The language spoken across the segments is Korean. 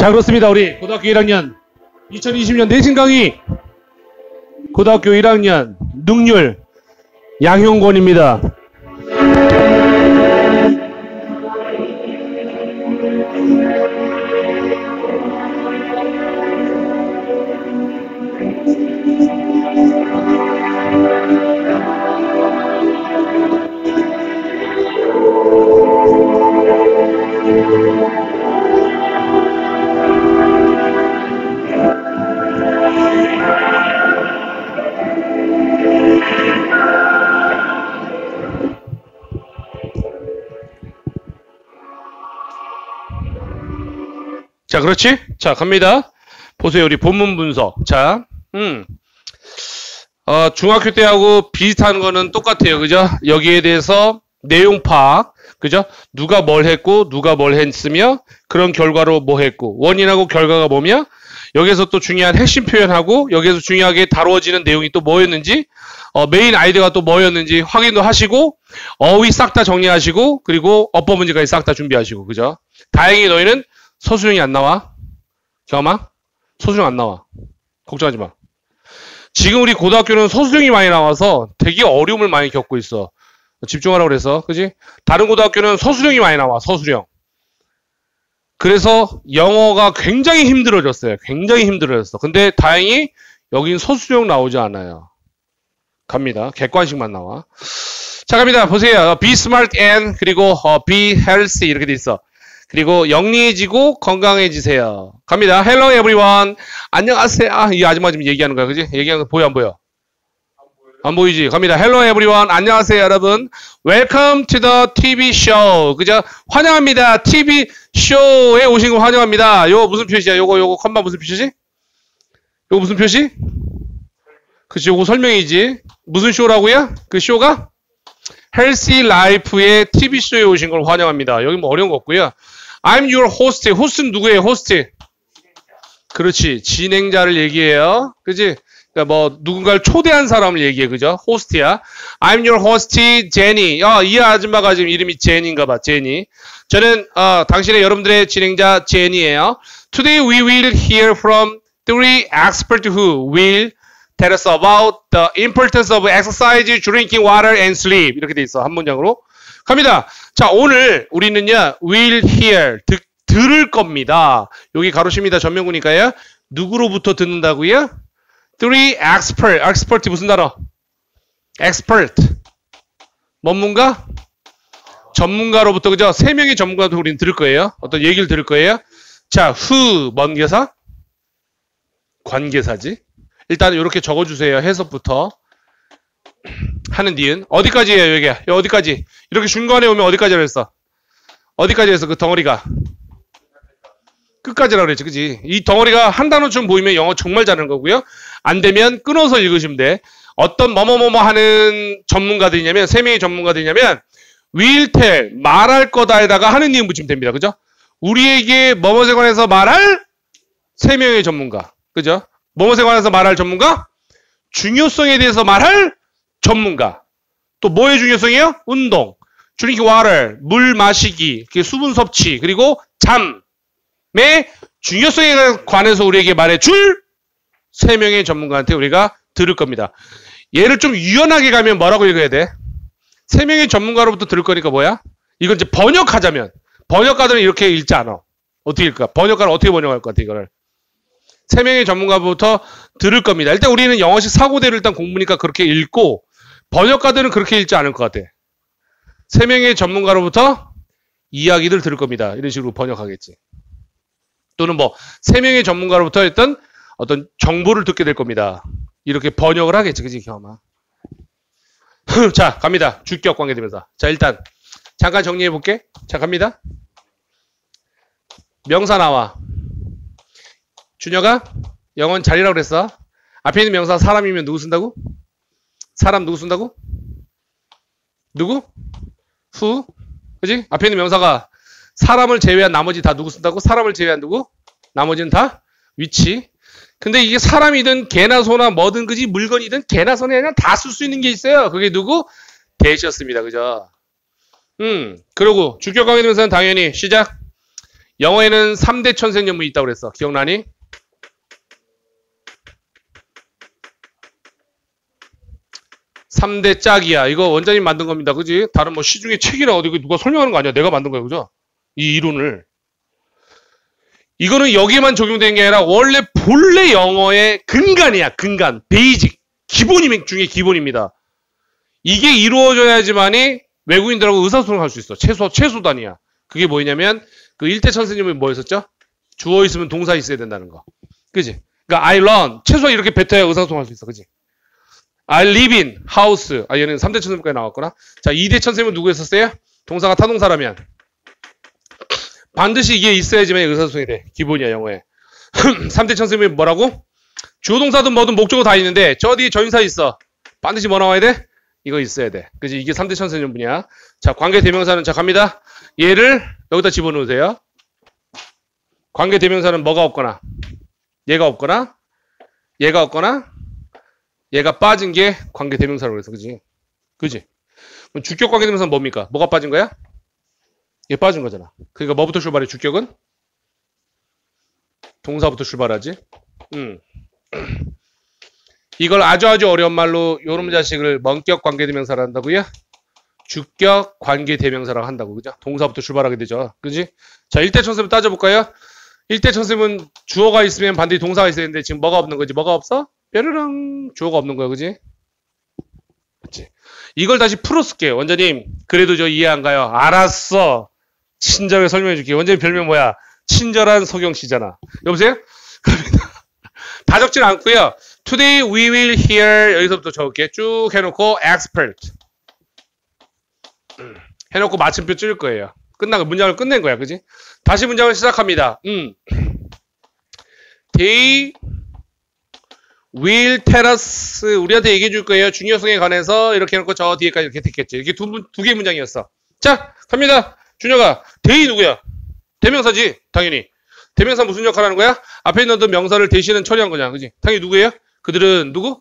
자, 그렇습니다. 우리 고등학교 1학년 2020년 내신 강의 고등학교 1학년 능률 양형권입니다. 자, 그렇지? 자, 갑니다. 보세요. 우리 본문 분석. 자, 중학교 때하고 비슷한 거는 똑같아요. 그죠? 여기에 대해서 내용 파악. 그죠? 누가 뭘 했고, 누가 뭘 했으며, 그런 결과로 뭐 했고, 원인하고 결과가 뭐며, 여기서 또 중요한 핵심 표현하고, 여기서 중요하게 다루어지는 내용이 또 뭐였는지, 메인 아이디어가 또 뭐였는지 확인도 하시고, 어휘 싹 다 정리하시고, 그리고 어법 문제까지 싹 다 준비하시고, 그죠? 다행히 너희는 서술형이 안 나와. 경험아? 서술형 안 나와. 걱정하지 마. 지금 우리 고등학교는 서술형이 많이 나와서 되게 어려움을 많이 겪고 있어. 집중하라고 그래서. 그지? 다른 고등학교는 서술형이 많이 나와. 서술형. 그래서 영어가 굉장히 힘들어졌어요. 굉장히 힘들어졌어. 근데 다행히 여긴 서술형 나오지 않아요. 갑니다. 객관식만 나와. 자, 갑니다. 보세요. Be smart and 그리고 be healthy 이렇게 돼 있어. 그리고 영리해지고 건강해지세요. 갑니다. Hello everyone. 안녕하세요. 아, 이 아줌마 지금 얘기하는 거야. 그지? 얘기하는 거 보여 안 보여? 안 보이지? 갑니다. Hello everyone. 안녕하세요 여러분. Welcome to the TV show. 그죠? 환영합니다. TV 쇼에 오신 거 환영합니다. 요거 무슨 표시야? 요거 컴마 무슨 표시지? 요거 무슨 표시? 그치, 요거 설명이지. 무슨 쇼라고요? 그 쇼가? Healthy Life의 TV 쇼에 오신 걸 환영합니다. 여기 뭐 어려운 거 없고요. I'm your host. 호스트는 누구예요? 호스트. 그렇지. 진행자를 얘기해요. 그지? 그러니까 뭐 누군가를 초대한 사람을 얘기해. 그죠? 호스트야. I'm your host, 제니. 이 아줌마가 지금 이름이 제니인가 봐. 제니. 저는 당신의 여러분들의 진행자 제니예요. Today we will hear from three experts who will tell us about the importance of exercise, drinking water, and sleep. 이렇게 돼 있어. 한 문장으로. 갑니다. 자, 오늘 우리는요, will hear, 들을 겁니다. 여기 가로십니다. 전명구니까요. 누구로부터 듣는다고요? Three expert. expert 무슨 단어? expert. 전문가? 전문가로부터, 그죠? 세 명의 전문가도 우리는 들을 거예요. 어떤 얘기를 들을 거예요. 자, who, 뭔개사? 관계사지. 일단 이렇게 적어주세요. 해석부터. 하는 니은. 어디까지예요, 여기? 어디까지? 이렇게 중간에 오면 어디까지라고 했어? 어디까지 했어, 그 덩어리가? 끝까지라고 그랬지, 그지? 이 덩어리가 한 단어쯤 보이면 영어 정말 잘하는 거고요. 안 되면 끊어서 읽으시면 돼. 어떤 뭐뭐뭐뭐 하는 전문가들이냐면, 세 명의 전문가들이냐면, will tell, 말할 거다에다가 하는 니은 붙이면 됩니다. 그죠? 우리에게 뭐뭐에 관해서 말할 세 명의 전문가. 그죠? 뭐뭐에 관해서 말할 전문가? 중요성에 대해서 말할 전문가. 또 뭐의 중요성이에요? 운동, drink water, 물 마시기, 수분 섭취, 그리고 잠의 중요성에 관해서 우리에게 말해줄 세 명의 전문가한테 우리가 들을 겁니다. 얘를 좀 유연하게 가면 뭐라고 읽어야 돼? 세 명의 전문가로부터 들을 거니까 뭐야? 이건 이제 번역하자면, 번역가들은 이렇게 읽지 않아. 어떻게 읽을까? 번역가는 어떻게 번역할 것 같아, 이거를? 세 명의 전문가부터 들을 겁니다. 일단 우리는 영어식 사고대를 일단 공부니까 그렇게 읽고, 번역가들은 그렇게 읽지 않을 것 같아. 세 명의 전문가로부터 이야기들 들을 겁니다. 이런 식으로 번역하겠지. 또는 뭐, 세 명의 전문가로부터 했던 어떤 정보를 듣게 될 겁니다. 이렇게 번역을 하겠지. 그지, 경험아? 자, 갑니다. 주격 관계대명사. 자, 일단, 잠깐 정리해 볼게. 자, 갑니다. 명사 나와. 준혁아, 영어는 잘이라고 그랬어. 앞에 있는 명사 사람이면 누구 쓴다고? 사람 누구 쓴다고? 누구? who? 그지? 앞에 있는 명사가 사람을 제외한 나머지 다 누구 쓴다고? 사람을 제외한 누구? 나머지는 다 위치. 근데 이게 사람이든 개나 소나 뭐든 그지? 물건이든 개나 소나 그냥 다 쓸 수 있는 게 있어요. 그게 누구? 대시였습니다. 그죠? 그리고 주격 관계대명사는 당연히 시작. 영어에는 3대 천생연분이 있다고 그랬어. 기억나니? 삼대 짝이야. 이거 원장님 만든 겁니다. 그지? 다른 뭐 시중에 책이라 어디 누가 설명하는 거 아니야. 내가 만든 거야. 그죠? 이 이론을. 이거는 여기에만 적용되는 게 아니라 원래 본래 영어의 근간이야. 근간. 베이직. 기본이 중에 기본입니다. 이게 이루어져야지만이 외국인들하고 의사소통할 수 있어. 최소단이야. 그게 뭐냐면 그 일대 천생님은 뭐였었죠? 주어 있으면 동사 있어야 된다는 거. 그지? 그러니까 I learn. 최소한 이렇게 뱉어야 의사소통할 수 있어. 그지? I live in house. 아, 얘는 3대 천생문까지 나왔구나. 자, 2대 천생문 누구였었어요? 동사가 타동사라면 반드시 이게 있어야지만 의사소통이 돼. 기본이야, 영어에. 3대 천생문이 뭐라고? 주어 동사든 뭐든 목적어 다 있는데 저 뒤에 전사 있어. 반드시 뭐 나와야 돼? 이거 있어야 돼. 그지? 이게 3대 천생문이야. 자, 관계 대명사는 자 갑니다. 얘를 여기다 집어넣으세요. 관계 대명사는 뭐가 없거나 얘가 없거나 얘가 없거나 얘가 빠진 게 관계 대명사라고 그래서 그지? 그지? 그럼 주격 관계 대명사는 뭡니까? 뭐가 빠진 거야? 얘 빠진 거잖아. 그러니까 뭐부터 출발해? 주격은? 동사부터 출발하지. 이걸 아주 어려운 말로 요런 자식을 원격 관계 대명사를 한다고요? 주격 관계 대명사라고 한다고. 그죠? 동사부터 출발하게 되죠. 그지? 자, 1대 천생문 따져볼까요? 1대 천생문 주어가 있으면 반드시 동사가 있어야 되는데 지금 뭐가 없는 거지? 뭐가 없어? 뾰르릉 주어가 없는 거야. 그지? 그치? 이걸 다시 풀어쓸게요. 원장님 그래도 저 이해 안 가요. 알았어. 친절하게 설명해 줄게요. 원장님 별명 뭐야? 친절한 서경씨잖아. 여보세요? 다 적진 않고요. Today we will hear 여기서부터 적을게. 쭉 해놓고 expert 해놓고 마침표 찔 거예요. 끝나고 문장을 끝낸 거야. 그지? 다시 문장을 시작합니다. They will tell us 우리한테 얘기해 줄 거예요. 중요성에 관해서 이렇게 해놓고 저 뒤에까지 이렇게 됐겠지. 이게 두 개 문장이었어. 자, 갑니다. 준혁아, they 누구야? 대명사지. 당연히. 대명사 무슨 역할 하는 거야? 앞에 있는 어떤 명사를 대신은 처리한 거냐. 그지? 당연히 누구예요? 그들은 누구?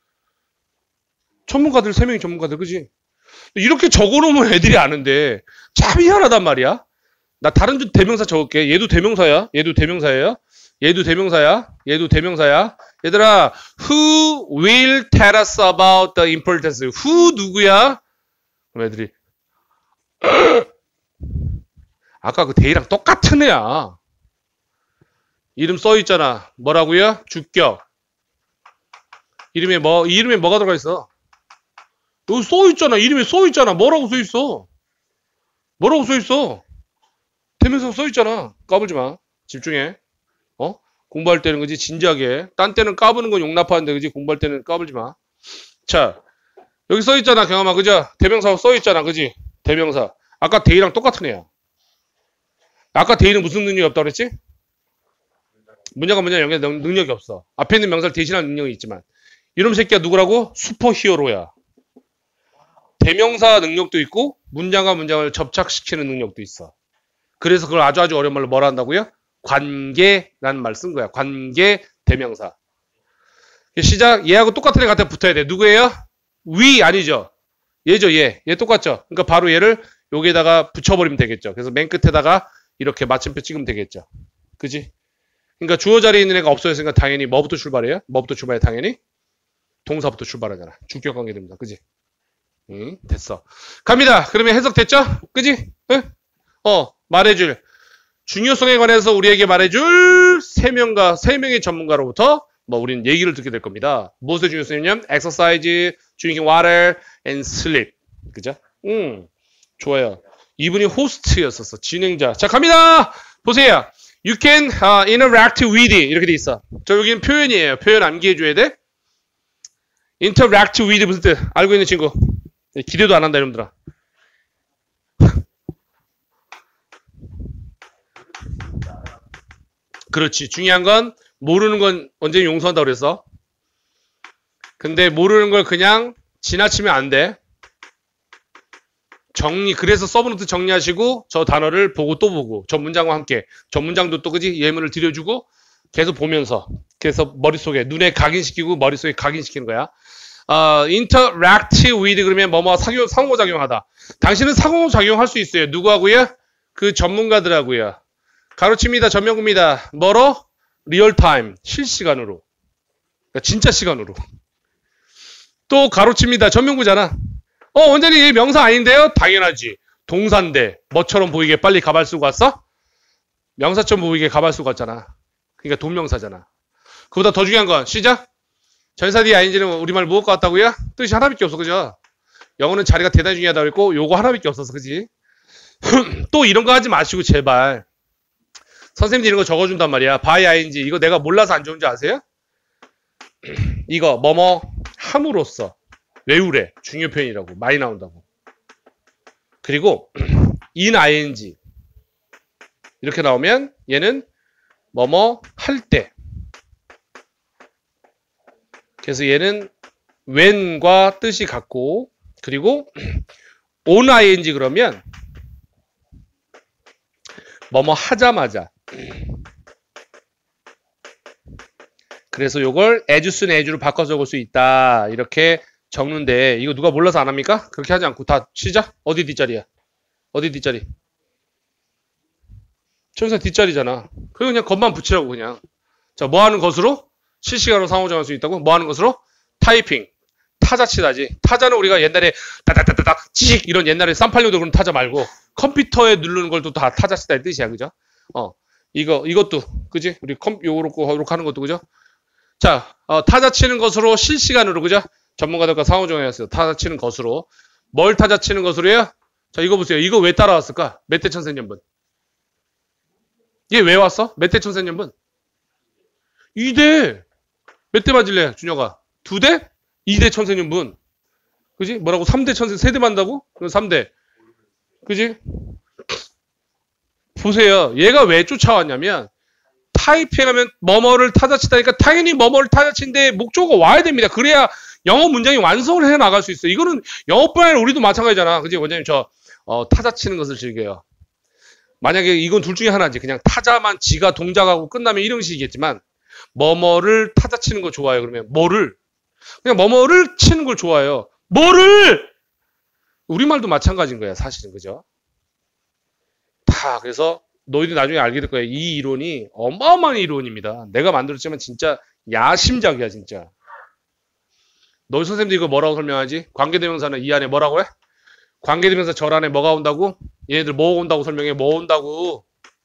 전문가들, 3명이 전문가들. 그지? 이렇게 적어놓으면 애들이 아는데 참 희한하단 말이야. 나 다른 대명사 적을게. 얘도 대명사야. 얘도 대명사예요. 얘도 대명사야. 얘도 대명사야. 얘들아, who will tell us about the importance? who 누구야? 그럼 애들이 아까 그 대이랑 똑같은 애야. 이름 써있잖아. 뭐라고요? 주격. 이름에 뭐가 들어가 있어? 여기 써있잖아. 이름에 써있잖아. 뭐라고 써있어? 뭐라고 써있어? 대명사가 써있잖아. 까불지 마. 집중해. 공부할 때는 그지? 진지하게. 딴 때는 까부는 건 용납하는데 그지? 공부할 때는 까불지 마. 자, 여기 써있잖아. 경험아. 그죠? 대명사가 써있잖아. 그지? 대명사. 아까 대이랑 똑같은 애야. 아까 대이는 무슨 능력이 없다고 그랬지? 문제가 뭐냐? 여기 능력이 없어. 앞에 있는 명사를 대신할 능력이 있지만. 이놈 새끼가 누구라고? 슈퍼히어로야. 대명사 능력도 있고 문장과 문장을 접착시키는 능력도 있어. 그래서 그걸 아주 어려운 말로 뭐라 한다고요? 관계라는 말 쓴 거야. 관계 대명사. 시작. 얘하고 똑같은 애 갖다 붙어야 돼. 누구예요? 위 아니죠? 얘죠. 얘 똑같죠? 그러니까 바로 얘를 여기에다가 붙여버리면 되겠죠. 그래서 맨 끝에다가 이렇게 마침표 찍으면 되겠죠. 그지? 그러니까 주어 자리에 있는 애가 없어졌으니까 당연히 뭐부터 출발해요? 뭐부터 출발해? 당연히 동사부터 출발하잖아. 주격 관계 됩니다. 그지? 됐어. 갑니다. 그러면 해석 됐죠? 그지? 응? 말해줄. 중요성에 관해서 우리에게 말해줄 세 명의 전문가로부터 우리는 얘기를 듣게 될 겁니다. 무엇의 중요성이냐면 exercise, drinking water, and sleep. 그죠? 좋아요. 이분이 호스트였었어. 진행자. 자, 갑니다. 보세요. You can interact with 이렇게 돼 있어. 저 여기는 표현이에요. 표현 암기해줘야 돼. interact with 무슨 뜻? 알고 있는 친구. 기대도 안 한다, 여러분들아. 그렇지. 중요한 건 모르는 건 언제 용서한다고 그랬어. 근데 모르는 걸 그냥 지나치면 안 돼. 그래서 서브노트 정리하시고 저 단어를 보고 또 보고 저 문장과 함께 저 문장도 또 그지? 예문을 들여주고 계속 보면서 그래서 머릿속에 눈에 각인시키고 머릿속에 각인시키는 거야. interact with 그러면 뭐뭐 상호작용하다. 당신은 상호작용할 수 있어요. 누구하고요? 그 전문가들하고요. 가로칩니다. 전명구입니다. 뭐로? 리얼타임. 실시간으로. 그러니까 진짜 시간으로. 또 가로칩니다. 전명구잖아. 원장님 이게 명사 아닌데요? 당연하지. 동사인데 뭐처럼 보이게 빨리 가발 쓰고 왔어? 명사처럼 보이게 가발 쓰고 왔잖아. 그러니까 동명사잖아. 그보다 더 중요한 건 시작. 전사 뒤에 ing는 우리말 무엇 같다고요? 뜻이 하나밖에 없어. 그죠? 영어는 자리가 대단히 중요하다고 했고 요거 하나밖에 없어서 그지? 또 이런 거 하지 마시고 제발. 선생님들이 이런 거 적어준단 말이야. by ing. 이거 내가 몰라서 안 좋은 줄 아세요? 이거 뭐뭐 함으로써 외우래. 중요 표현이라고. 많이 나온다고. 그리고 in ing 이렇게 나오면 얘는 뭐뭐 할 때. 그래서 얘는 when과 뜻이 같고 그리고 on ing 그러면 뭐뭐 하자마자. 그래서 요걸 as soon as로 바꿔 적을 수 있다. 이렇게 적는데 이거 누가 몰라서 안 합니까? 그렇게 하지 않고 다 시작. 어디 뒷자리야? 어디 뒷자리? 전사 뒷자리잖아. 그리고 그냥 겉만 붙이라고 그냥. 자, 뭐 하는 것으로? 실시간으로 상호작용할 수 있다고? 뭐 하는 것으로? 타이핑. 타자치다지. 타자는 우리가 옛날에 따닥따닥 찌익 이런 옛날에 쌈팔려도 그런 타자 말고 컴퓨터에 누르는 걸 또 다 타자치다의 뜻이야. 그죠? 이것도 그지? 우리 요렇게 하는 것도 그죠? 자, 타자치는 것으로 실시간으로 그죠? 전문가들과 상호작용했어요. 타자치는 것으로. 뭘 타자치는 것으로요? 자, 이거 보세요. 이거 왜 따라왔을까? 몇 대 천생년분? 얘 왜 왔어? 몇 대 천생년분? 2대. 몇 대 맞을래, 준혁아? 2대? 2대 천생년분. 그지? 뭐라고? 3대 천생, 3대 맞는다고? 그럼 3대. 그지? 보세요. 얘가 왜 쫓아왔냐면, 타이핑하면 뭐뭐를 타자치다니까 당연히 뭐뭐를 타자치는데 목적어가 와야 됩니다. 그래야 영어 문장이 완성을 해 나갈 수 있어요. 이거는 영어뿐 아니라 우리도 마찬가지잖아. 그지? 원장님 타자치는 것을 즐겨요. 만약에 이건 둘 중에 하나지. 그냥 타자만 지가 동작하고 끝나면 이런 식이겠지만 뭐뭐를 타자치는 거 좋아요. 그러면 뭐를? 그냥 뭐뭐를 치는 걸 좋아해요. 뭐를? 우리말도 마찬가지인 거야. 사실은. 그죠? 다 그래서 너희들 나중에 알게 될 거야. 이 이론이 어마어마한 이론입니다. 내가 만들었지만 진짜 야심작이야. 진짜. 너희 선생님들 이거 뭐라고 설명하지? 관계대명사는 이 안에 뭐라고 해? 관계대명사 절 안에 뭐가 온다고? 얘네들 뭐 온다고 설명해? 뭐 온다고?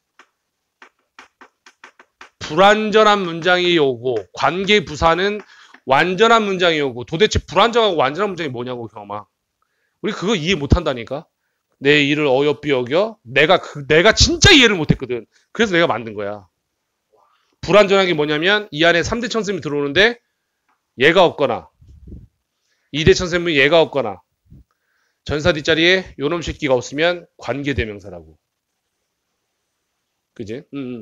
불완전한 문장이 오고 관계부사는 완전한 문장이 오고 도대체 불완전하고 완전한 문장이 뭐냐고 경험아. 우리 그거 이해 못한다니까. 내 일을 어여삐 여겨. 내가 진짜 이해를 못했거든. 그래서 내가 만든 거야. 불완전한 게 뭐냐면 이 안에 3대 천생이 들어오는데 얘가 없거나 2대 천생이 얘가 없거나 전사 뒷자리에 요놈 새끼가 없으면 관계대명사라고. 그지?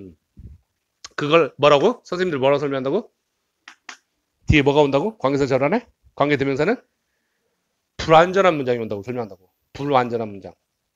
그걸 뭐라고? 선생님들 뭐라고 설명한다고? 뒤에 뭐가 온다고? 관계사 절 안에? 관계대명사는? 불완전한 문장이 온다고 설명한다고. 불완전한 문장.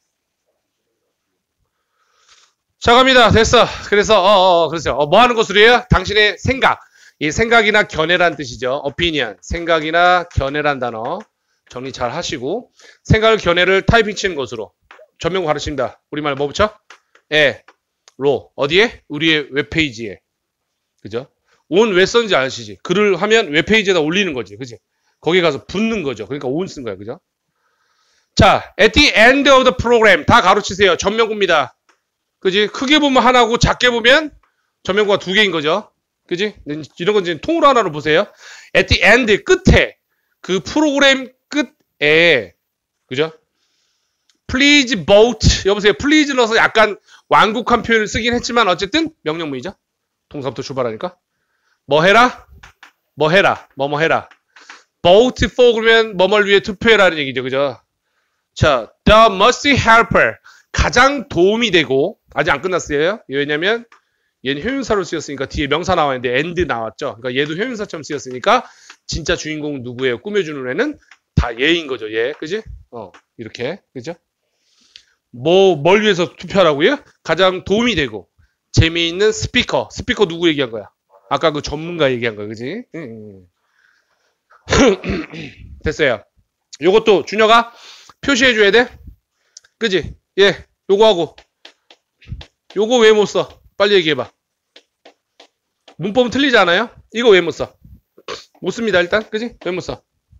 자, 갑니다. 됐어. 그래서, 그렇죠. 뭐 하는 것으로요? 당신의 생각. 이 생각이나 견해란 뜻이죠. opinion. 생각이나 견해란 단어. 정리 잘 하시고. 생각을 견해를 타이핑 치는 것으로. 전명구 가르칩니다. 우리말 뭐 붙여? 로. 어디에? 우리의 웹페이지에. 그죠? 온 왜 썼는지 아시지? 글을 하면 웹페이지에다 올리는 거지. 그지? 거기 가서 붙는 거죠. 그러니까 온 쓴 거야. 그죠? 자, at the end of the program. 다 가로치세요. 전명구입니다. 그지? 크게 보면 하나고 작게 보면 전명구가 2개인 거죠. 그지? 이런 건 이제 통으로 하나로 보세요. at the end, 끝에. 그 프로그램 끝에. 그죠? please vote. 여보세요. please 넣어서 약간 완곡한 표현을 쓰긴 했지만 어쨌든 명령문이죠. 동사부터 출발하니까. 뭐 해라? 뭐 해라? 뭐뭐 해라. vote for 그러면 뭐뭘 위해 투표해라는 얘기죠. 그죠? 자, the most helper. 가장 도움이 되고 아직 안 끝났어요. 왜냐면 얘는 효용사로 쓰였으니까 뒤에 명사 나와있는데 and 나왔죠. 그러니까 얘도 효용사처럼 쓰였으니까 진짜 주인공은 누구예요? 꾸며주는 애는 다 얘인 거죠. 얘. 그지? 이렇게. 그죠? 뭘 위해서 투표하라고요? 가장 도움이 되고 재미있는 스피커. 스피커 누구 얘기한 거야? 아까 그 전문가 얘기한 거야. 그지? 됐어요. 요것도 준혁아 표시해줘야 돼. 그지? 예. 요거 하고 요거 왜 못 써? 빨리 얘기해봐. 문법은 틀리지 않아요? 이거 왜 못 써? 못 씁니다, 일단. 그지? 왜 못 써?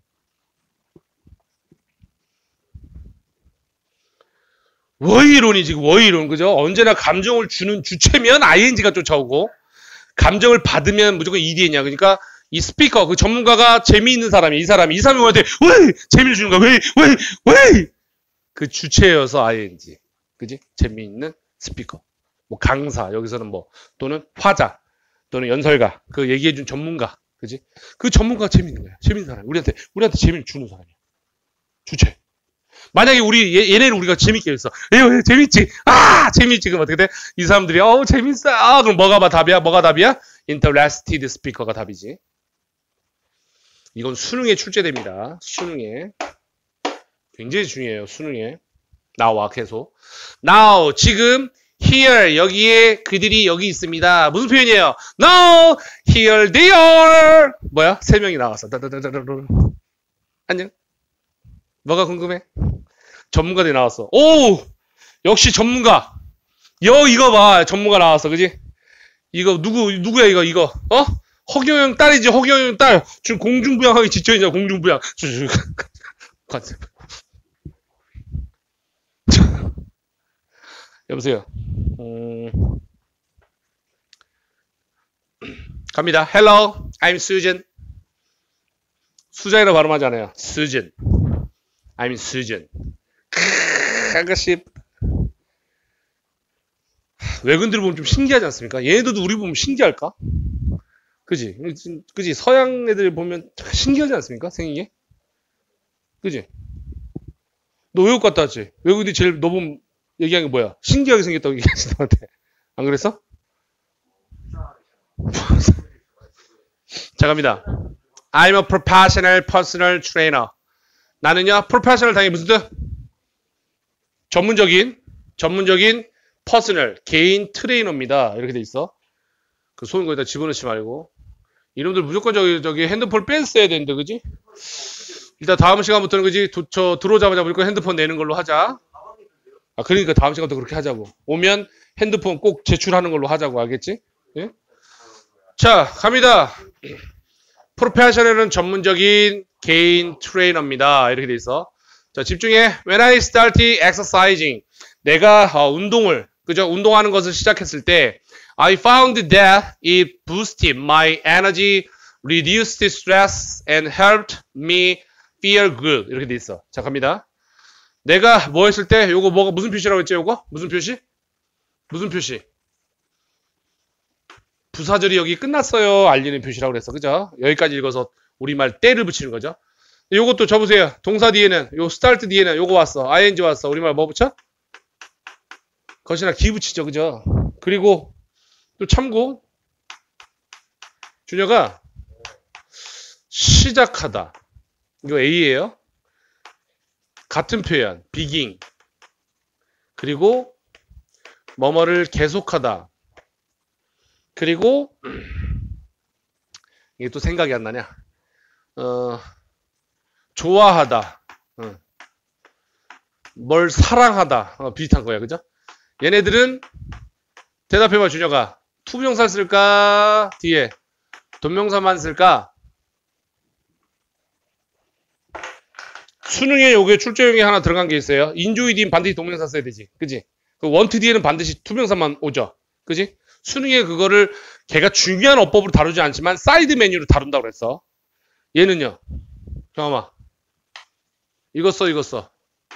워이론이 지금 워이론. 그죠? 언제나 감정을 주는 주체면 ing가 쫓아오고, 감정을 받으면 무조건 ed냐. 그러니까 이 스피커, 그 전문가가 재미있는 사람이, 이 사람이 뭐한테 왜 재미를 주는 거야? 왜? 그 주체여서 ing. 그지? 재미있는 스피커. 뭐 강사, 여기서는 뭐, 또는 화자, 또는 연설가, 그 얘기해준 전문가. 그지? 그 전문가가 재미있는 거야. 재미있는 사람. 우리한테 재미를 주는 사람이야. 주체. 만약에 얘네를 우리가 재밌게 했어. 재밌지? 재밌지? 그럼 어떻게 돼? 이 사람들이, 재밌어. 그럼 뭐가 답이야? Interested speaker가 답이지. 이건 수능에 출제됩니다. 수능에. 굉장히 중요해요. 수능에. 나와, 계속. Now, 지금, here, 여기에 그들이 여기 있습니다. 무슨 표현이에요? Now, here they are. 뭐야? 3명이 나왔어. 안녕. 뭐가 궁금해? 전문가들이 나왔어. 오! 역시 전문가. 이거 봐. 전문가 나왔어. 그지? 이거 누구야 이거? 허경영 딸이지. 허경영 딸. 지금 공중부양하기 지쳐있냐. 공중부양. 여보세요. 갑니다. Hello, I'm Susan. 수잔이라고 발음하지 않아요. Susan. I'm Susan. 아가씨. 외국인들 보면 좀 신기하지 않습니까? 얘네들도 우리 보면 신기할까? 그지? 서양 애들 보면 신기하지 않습니까? 생긴 게? 그지? 너 외국 갔다 왔지? 외국인들이 제일 너 보면 얘기한 게 뭐야? 신기하게 생겼다고 얘기하지 너한테. 안 그랬어? 자, 갑니다. I'm a professional personal trainer. 나는요, professional 당연히 무슨 뜻? 전문적인 퍼스널, 개인 트레이너입니다. 이렇게 돼 있어. 그 손 거기다 집어넣지 말고. 이놈들 무조건 저기 핸드폰 뺐어야 되는데, 그지? 일단 다음 시간부터는, 그지? 들어오자마자 무조건 핸드폰 내는 걸로 하자. 그러니까 다음 시간부터 그렇게 하자고. 오면 핸드폰 꼭 제출하는 걸로 하자고. 알겠지? 예? 자, 갑니다. 프로페셔널은 전문적인 개인 트레이너입니다. 이렇게 돼 있어. 자, 집중해. When I started exercising. 내가 운동하는 것을 시작했을 때 I found that it boosted my energy, reduced stress, and helped me feel good. 이렇게 돼 있어. 자, 갑니다. 내가 뭐 했을 때 요거 무슨 표시라고 했지? 요거? 무슨 표시? 부사절이 여기 끝났어요. 알리는 표시라고 그랬어. 그죠? 여기까지 읽어서 우리말 때를 붙이는 거죠. 요것도 줘보세요. 동사 뒤에는, 요 start 뒤에는 요거 왔어. ing 왔어. 우리말 뭐 붙여? 것이나 기 붙이죠. 그죠? 그리고 또 참고, 준혁아, 시작하다. 이거 A예요. 같은 표현, begin. 그리고 뭐뭐를 계속하다. 그리고 이게 또 생각이 안 나냐? 좋아하다. 뭘 사랑하다. 비슷한 거야. 그죠? 얘네들은 대답해봐, 준혁아. 투명사 쓸까? 뒤에 돈명사만 쓸까? 수능에 요게 출제용이 하나 들어간 게 있어요. 인조이 뒤엔 반드시 동명사 써야 되지. 그지? 그 원트 뒤에는 반드시 투명사만 오죠. 그지? 수능에 그거를 걔가 중요한 어법으로 다루지 않지만 사이드 메뉴로 다룬다고 그랬어. 얘는요. 잠깐만. 이거 써.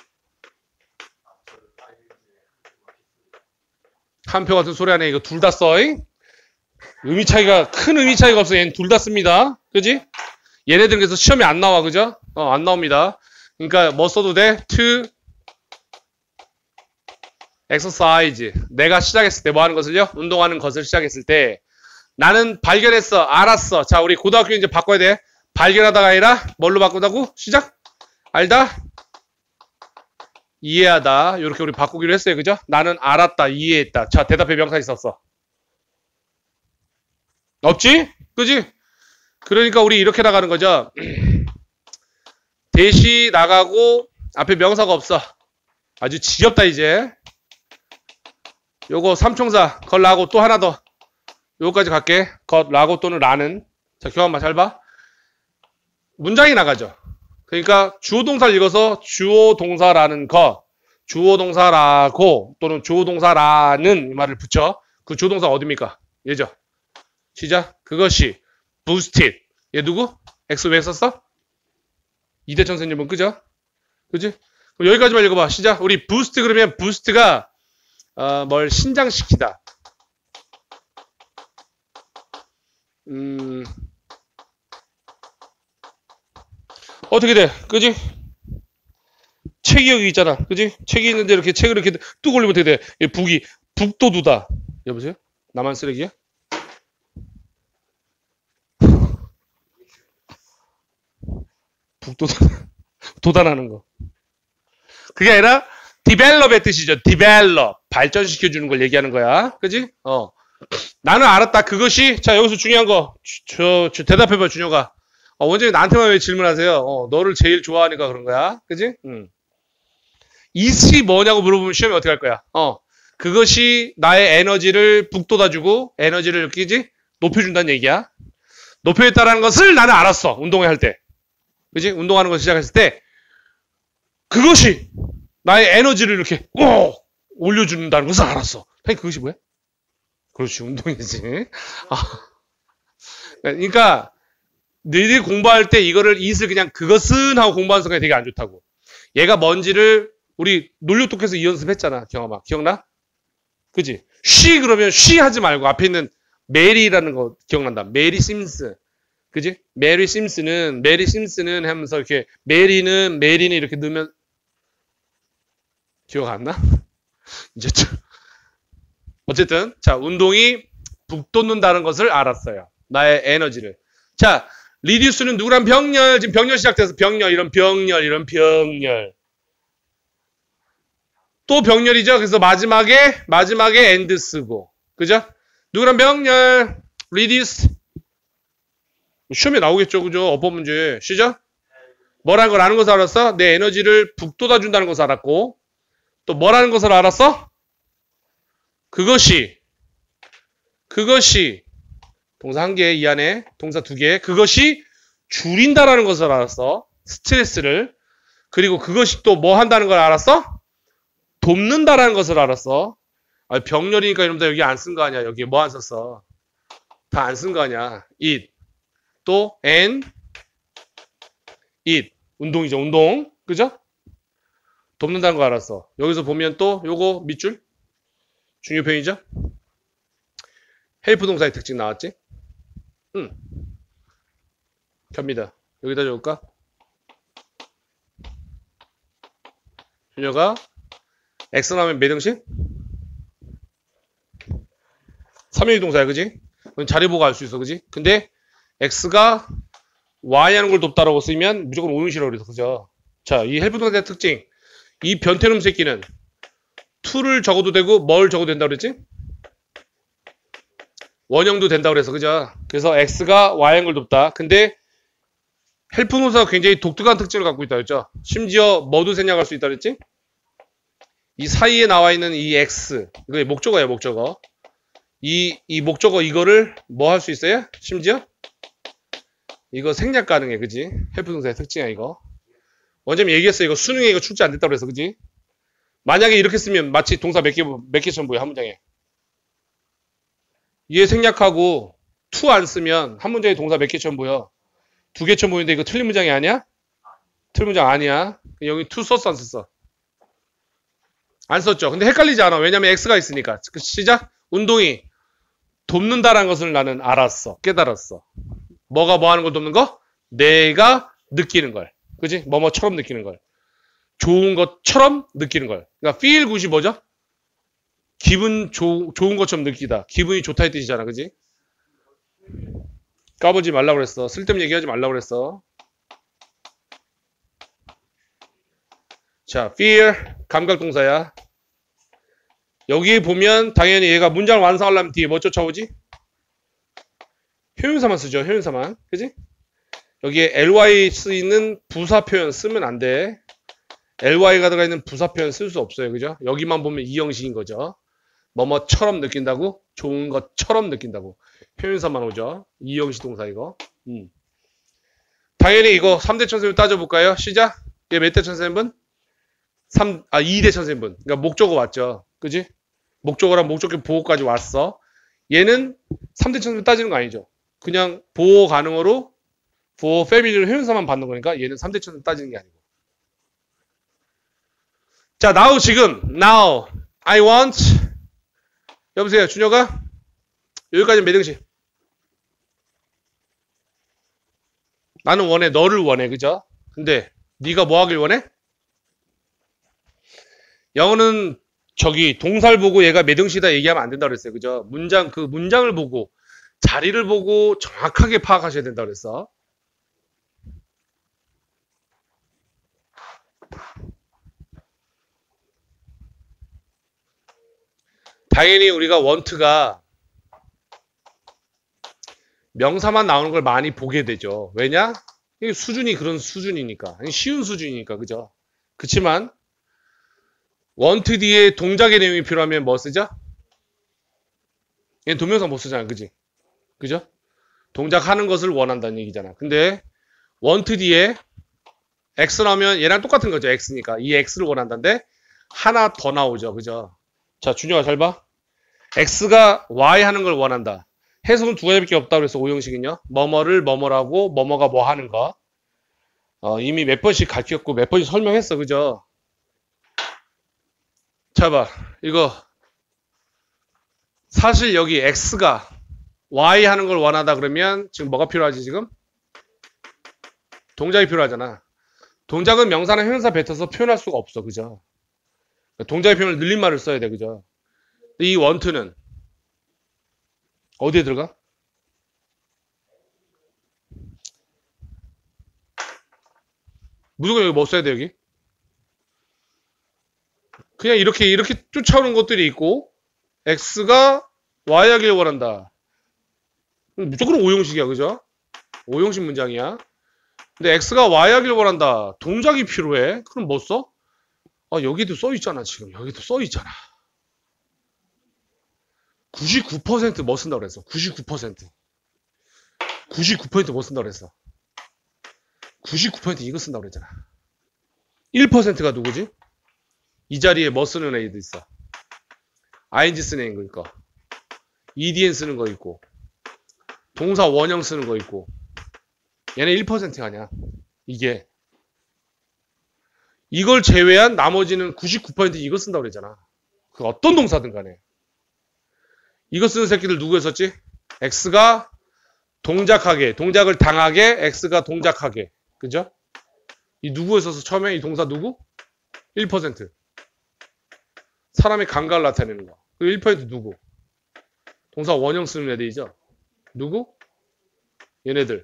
한 표 같은 소리 하네. 이거 둘 다 써. 큰 의미 차이가 없어. 얘는 둘 다 씁니다. 그지? 얘네들은 그래서 시험에 안 나와. 그죠? 안 나옵니다. 그러니까 뭐 써도 돼? to exercise. 내가 시작했을 때 뭐 하는 것을요? 운동하는 것을 시작했을 때 나는 발견했어. 알았어. 자, 우리 고등학교 이제 바꿔야 돼. 발견하다가 아니라 뭘로 바꾸다고? 시작? 알다? 이해하다. 이렇게 우리 바꾸기로 했어요. 그죠? 나는 알았다. 이해했다. 자, 대답해 명사 있었어. 없지? 그지? 그러니까 우리 이렇게 나가는 거죠. 대시 나가고 앞에 명사가 없어. 아주 지겹다 이제. 요거 삼총사 것 라고 또 하나 더. 요거까지 갈게. 것 라고 또는 라는. 자, 교환만 잘 봐. 문장이 나가죠. 그러니까 주어 동사를 읽어서 주어 동사라는 것, 주어 동사라고 또는 주어 동사라는 이 말을 붙여. 그 주어 동사 어디입니까? 얘죠. 시작. 그것이 boosted. 얘 누구? X 왜 썼어? 이대천 선생님은 그죠? 그지? 그럼 여기까지만 읽어봐. 시작. 우리 boost 그러면 boost가 뭘 신장시키다. 어떻게 돼? 그지? 책이 여기 있잖아. 그지? 책이 있는데 이렇게 책을 이렇게 뚝 올리면 어떻게 돼? 얘 북도두다. 여보세요? 나만 쓰레기야? 도단하는 거. 그게 아니라 develop의 뜻이죠. develop. 발전시켜주는 걸 얘기하는 거야. 그지? 나는 알았다. 그것이, 자, 여기서 중요한 거. 대답해봐, 준혁아. 원장님 나한테만 왜 질문하세요? 너를 제일 좋아하니까 그런 거야. 그지? 이시 뭐냐고 물어보면 시험에 어떻게 할 거야? 그것이 나의 에너지를 북돋아주고 에너지를 느끼지? 높여준다는 얘기야. 높여줬다는 것을 나는 알았어. 운동회 할 때. 그지? 운동하는 거 시작했을 때 그것이 나의 에너지를 이렇게 올려준다는 것을 알았어. 그것이 뭐야? 그렇지. 운동이지. 그러니까 너희들이 공부할 때 이거를 이슬 그냥 그것은 하고 공부하는 순간이 되게 안 좋다고. 얘가 뭔지를 우리 논리똑해서 이 연습했잖아. 경험아. 기억나? 그지? 쉬 그러면 쉬 하지 말고 앞에 있는 메리라는 거 기억난다. 메리 심스. 그지? 메리 심스는 하면서 이렇게 메리는 이렇게 넣으면 기억 안 나? 이제 어쨌든 자 운동이 북돋는다는 것을 알았어요. 나의 에너지를. 자 리듀스는 누구랑 병렬 지금 병렬 시작돼서 병렬 이런 병렬 또 병렬이죠. 그래서 마지막에 and 쓰고 그죠? 누구랑 병렬 리듀스 시험에 나오겠죠. 그죠? 어법 문제. 시작. 뭐라는 걸 아는 것을 알았어? 내 에너지를 북돋아준다는 것을 알았고 또 뭐라는 것을 알았어? 그것이 동사 한 개 이 안에 동사 두 개 그것이 줄인다라는 것을 알았어. 스트레스를. 그리고 그것이 또 뭐 한다는 걸 알았어? 돕는다라는 것을 알았어. 병렬이니까 여러분들 여기 안 쓴 거 아니야. 여기 뭐 안 썼어? 다 안 쓴 거 아니야. it 또 and it 운동이죠. 운동. 그죠? 돕는다는 거 알았어. 여기서 보면 또 요거 밑줄 중요 표현이죠. 헬프 동사의 특징 나왔지? 겹니다. 여기다 적을까? 준혁아 X 나오면 몇 형식? 3형식 동사야. 그지? 그건 자리 보고 알 수 있어. 그지? 근데 X가 Y 하는 걸 돕다라고 쓰면 무조건 5형식이라고 그래서 그죠? 자, 이 헬프 동사의 특징 이 변태놈 새끼는 to를 적어도 되고 뭘 적어도 된다고 그랬지? 원형도 된다고 그래서 그죠? 그래서 X가 Y한 걸 돕다. 근데 헬프 동사가 굉장히 독특한 특징을 갖고 있다 그랬죠? 심지어 뭐도 생략할 수 있다 그랬지? 이 사이에 나와 있는 이 X 이거 목적어예요. 목적어. 이 목적어 이거를 뭐 할 수 있어요? 심지어 이거 생략 가능해. 그지? 헬프 동사의 특징이야 이거. 원장님 얘기했어. 이거 수능에 이거 출제 안 됐다고 그래서 그지? 만약에 이렇게 쓰면 마치 동사 몇 개처럼 보여 한 문장에. 얘 생략하고 to 안 쓰면 한 문장에 동사 몇 개처럼 보여? 2개처럼 보이는데 이거 틀린 문장이 아니야? 틀린 문장 아니야. 여기 to 썼어 안 썼어? 안 썼죠. 근데 헷갈리지 않아. 왜냐면 X가 있으니까. 시작. 운동이 돕는다라는 것을 나는 알았어. 깨달았어. 뭐가 뭐 하는 걸 돕는 거? 내가 느끼는 걸. 그지? 뭐뭐처럼 느끼는 걸. 좋은 것처럼 느끼는 걸. 그러니까 feel good이 뭐죠? 기분 좋은 것처럼 느끼다. 기분이 좋다의 뜻이잖아. 그지? 까보지 말라고 그랬어. 쓸데없는 얘기하지 말라고 그랬어. 자, fear 감각동사야. 여기 보면 당연히 얘가 문장을 완성하려면 뒤에 뭐 쫓아오지? 효용사만 쓰죠. 효용사만. 그지? 여기에 ly 쓰이는 부사 표현 쓰면 안 돼. ly가 들어가 있는 부사 표현 쓸 수 없어요. 그죠? 여기만 보면 이 형식인 거죠. 뭐뭐처럼 느낀다고? 좋은 것처럼 느낀다고. 표현사만 오죠. 이형식 동사 이거. 당연히 이거 3대 천생분 따져볼까요? 시작. 얘 몇 대 천생분? 2대 천생분. 그러니까 목적어 왔죠. 그지? 목적어랑 목적격 보호까지 왔어. 얘는 3대 천생분 따지는 거 아니죠. 그냥 보호 가능어로 보호 패밀리로 회원사만 받는 거니까 얘는 3대 천생분 따지는 게 아니고. 자, now I want. 여보세요, 준혁아? 여기까지는 몇 등씩? 나는 원해, 너를 원해, 그죠? 근데 네가 뭐 하길 원해? 영어는 저기 동사를 보고 얘가 몇 등씩이다 얘기하면 안 된다 그랬어요, 그죠? 그 문장을 보고 자리를 보고 정확하게 파악하셔야 된다 그랬어. 당연히 우리가 want가 명사만 나오는 걸 많이 보게 되죠. 왜냐? 수준이 그런 수준이니까. 쉬운 수준이니까. 그죠? 그치만 want 뒤에 동작의 내용이 필요하면 뭐 쓰죠? 얘는 동명사 못 쓰잖아. 그지? 그죠? 동작하는 것을 원한다는 얘기잖아. 근데 want 뒤에 x 나오면 얘랑 똑같은 거죠. x니까. 이 x를 원한다는데 하나 더 나오죠. 그죠? 자, 준혁아 잘 봐. x가 y 하는 걸 원한다. 해석은 두 가지밖에 없다 그래서 오형식은요. 뭐뭐를 뭐뭐라고 뭐뭐가 뭐 하는 거. 이미 몇 번씩 가르쳤고 몇 번씩 설명했어. 그죠? 자 봐. 이거 사실 여기 x가 y 하는 걸 원하다 그러면 지금 뭐가 필요하지 지금? 동작이 필요하잖아. 동작은 명사나 형용사 뱉어서 표현할 수가 없어. 그죠? 동작의 표현을 늘린 말을 써야 돼. 그죠? 이 want는 어디에 들어가? 무조건 여기 뭐 써야 돼, 여기? 그냥 이렇게 쫓아오는 것들이 있고, x가 y 하길 원한다. 무조건 오형식이야, 그죠? 오형식 문장이야. 근데 x가 y 하길 원한다. 동작이 필요해. 그럼 뭐 써? 여기도 써 있잖아, 지금. 여기도 써 있잖아. 99% 뭐 쓴다고 그랬어? 99%. 99% 뭐 쓴다고 그랬어? 99% 이거 쓴다고 그랬잖아. 1%가 누구지? 이 자리에 뭐 쓰는 애도 있어. ing 쓰는 거 있고, edn 쓰는 거 있고, 동사 원형 쓰는 거 있고, 얘네 1%가 아니야. 이게. 이걸 제외한 나머지는 99% 이거 쓴다고 그랬잖아. 그 어떤 동사든 간에. 이거 쓰는 새끼들 누구에 썼지? x가 동작하게, 동작을 당하게, x가 동작하게. 그죠? 이 누구에 써서 처음에 이 동사 누구? 1%. 사람의 감각을 나타내는 거. 그 1% 누구? 동사 원형 쓰는 애들이죠. 누구? 얘네들.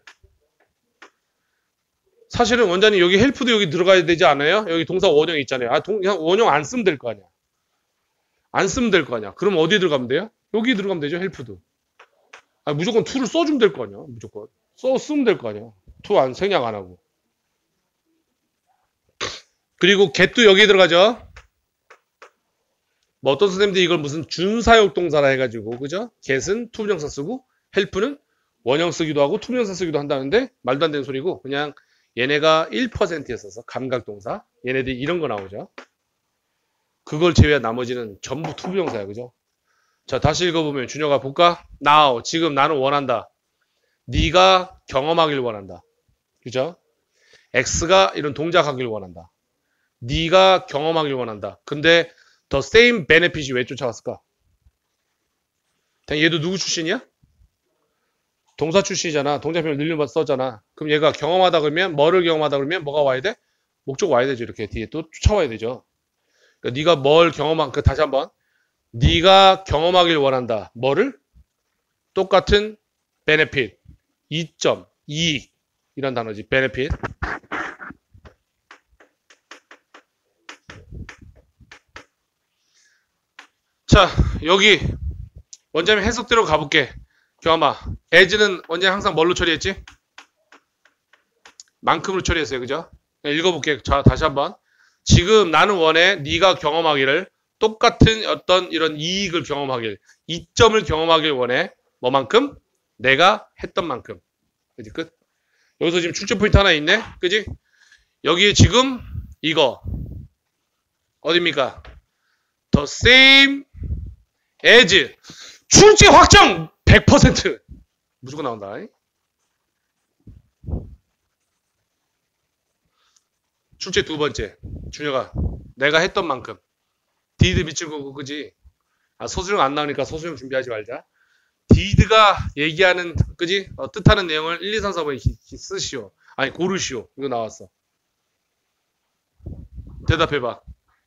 사실은 원장님 여기 헬프도 여기 들어가야 되지 않아요? 여기 동사 원형 있잖아요. 그냥 원형 안 쓰면 될 거 아니야. 안 쓰면 될 거 아니야. 그럼 어디에 들어가면 돼요? 여기 들어가면 되죠. 헬프도. 무조건 to를 써주면 될 거 아니야. 무조건. 쓰면 될 거 아니야. to 생략 안 하고. 그리고 get도 여기에 들어가죠. 뭐 어떤 선생님들이 이걸 무슨 준사역 동사라 해가지고, 그죠? get은 투부정사 쓰고, help는 원형 쓰기도 하고, 투부정사 쓰기도 한다는데, 말도 안 되는 소리고, 그냥 얘네가 1%였어서, 감각동사. 얘네들이 이런 거 나오죠. 그걸 제외한 나머지는 전부 투부정사야, 그죠? 자, 다시 읽어보면, 준혁아 볼까? now, 지금 나는 원한다. 네가 경험하길 원한다. 그죠? x가 이런 동작하길 원한다. 네가 경험하길 원한다. 근데 the same benefit이 왜 쫓아왔을까? 얘도 누구 출신이야? 동사 출신이잖아. 동작표현을 늘려서 써잖아. 그럼 얘가 경험하다 그러면 뭐를 경험하다 그러면 뭐가 와야 돼? 목적 와야 되죠. 이렇게 뒤에 또 쫓아와야 되죠. 그러니까 네가 뭘 다시 한번. 네가 경험하길 원한다. 뭐를? 똑같은 benefit. 이점, 이익. 이란 단어지. benefit. 자, 여기 원장님 해석대로 가볼게. 경험아, as는 원장님 항상 뭘로 처리했지? 만큼으로 처리했어요. 그죠? 읽어볼게. 자, 다시 한번. 지금 나는 원해 네가 경험하기를 똑같은 어떤 이런 이익을 경험하길, 이점을 경험하길 원해. 뭐만큼? 내가 했던 만큼. 그지? 끝. 여기서 지금 출제 포인트 하나 있네. 그지? 여기에 지금 이거 어딥니까? The same as 출제 확정 100% 무조건 나온다. 출제 두 번째 준혁아 내가 했던 만큼 did 밑줄 거고 그지? 아 소수령 안 나오니까 소수령 준비하지 말자. did가 얘기하는 그지? 뜻하는 내용을 1, 2, 3, 4번에 쓰시오. 아니 고르시오. 이거 나왔어. 대답해봐.